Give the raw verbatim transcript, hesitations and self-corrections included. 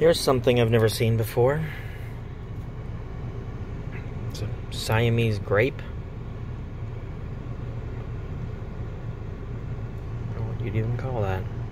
Here's something I've never seen before. It's a Siamese grape. I don't know what you'd even call that.